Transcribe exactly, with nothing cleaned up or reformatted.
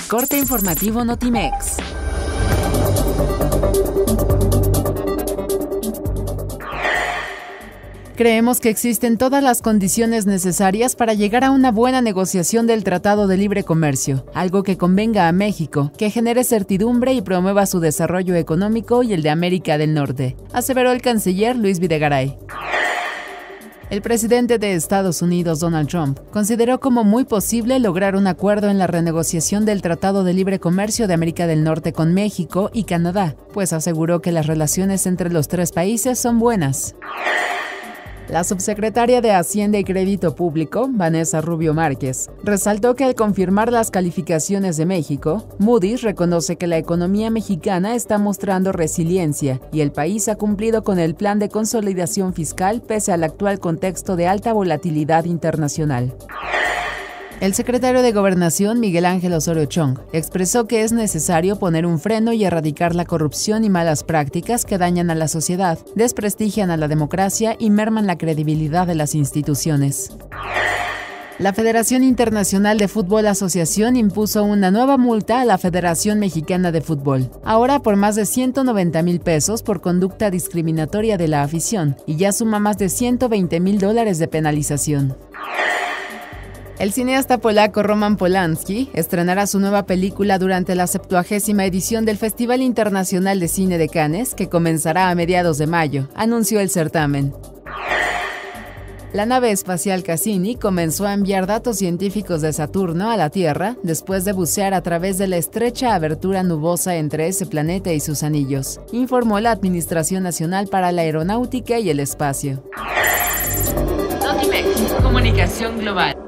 Corte informativo Notimex. Creemos que existen todas las condiciones necesarias para llegar a una buena negociación del Tratado de Libre Comercio, algo que convenga a México, que genere certidumbre y promueva su desarrollo económico y el de América del Norte, aseveró el canciller Luis Videgaray. El presidente de Estados Unidos, Donald Trump, consideró como muy posible lograr un acuerdo en la renegociación del Tratado de Libre Comercio de América del Norte con México y Canadá, pues aseguró que las relaciones entre los tres países son buenas. La subsecretaria de Hacienda y Crédito Público, Vanessa Rubio Márquez, resaltó que al confirmar las calificaciones de México, Moody's reconoce que la economía mexicana está mostrando resiliencia y el país ha cumplido con el plan de consolidación fiscal pese al actual contexto de alta volatilidad internacional. El secretario de Gobernación, Miguel Ángel Osorio Chong, expresó que es necesario poner un freno y erradicar la corrupción y malas prácticas que dañan a la sociedad, desprestigian a la democracia y merman la credibilidad de las instituciones. La Federación Internacional de Fútbol Asociación impuso una nueva multa a la Federación Mexicana de Fútbol, ahora por más de ciento noventa mil pesos por conducta discriminatoria de la afición, y ya suma más de ciento veinte mil dólares de penalización. El cineasta polaco Roman Polanski estrenará su nueva película durante la septuagésima edición del Festival Internacional de Cine de Cannes, que comenzará a mediados de mayo, anunció el certamen. La nave espacial Cassini comenzó a enviar datos científicos de Saturno a la Tierra después de bucear a través de la estrecha abertura nubosa entre ese planeta y sus anillos, informó la Administración Nacional para la Aeronáutica y el Espacio. Notimex, comunicación global.